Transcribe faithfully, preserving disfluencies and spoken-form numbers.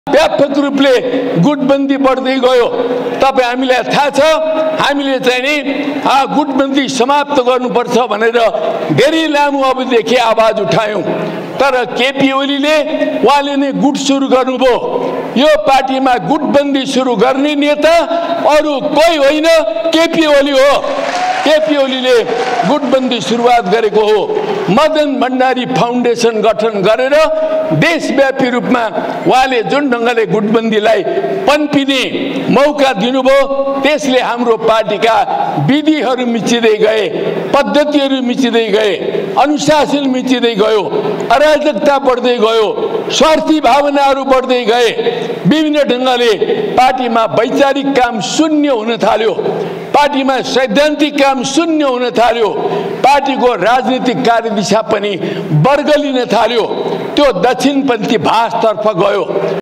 व्यापक रूपले गुटबन्दी बढ्दै गयो। तपाई हामीलाई थाहा छ, हामीले चाहिँ नि गुटबन्दी समाप्त गर्नुपर्छ भनेर धेरै लामो अवधिदेखि आवाज उठायौं। तर केपी ओलीले उहाँले नै गुट सुरु गर्नुभयो। यो पार्टीमा गुटबन्दी सुरु गर्ने नेता अरु कोही होइन, केपी ओली हो। केपी ओलीले गुटबन्दी सुरुवात गरेको हो। मदन भण्डारी फाउन्डेसन गठन गरेर देशव्यापी रूपमा उहाँले जुन ढंगले गुटबन्दीलाई पन्पिने मौका दिनुभयो, त्यसले हाम्रो पार्टीका विधिहरू मिचिँदै गए, पद्धतिहरू मिचिँदै गए, अनुशासन मिचिँदै गयो, अराजकता बढ्दै गयो, स्वार्थी भावनाहरू बढ्दै गए। विभिन्न ढंगले पार्टीमा वैचारिक काम शून्य हुन थाल्यो, पार्टीमा सैद्धान्तिक काम शून्य हुन थाल्यो, पार्टीको राजनीतिक कार्यदिशा पनि बर्गलिन थाल्यो। त्यो दक्षिणपन्थी भासतर्फ गयो।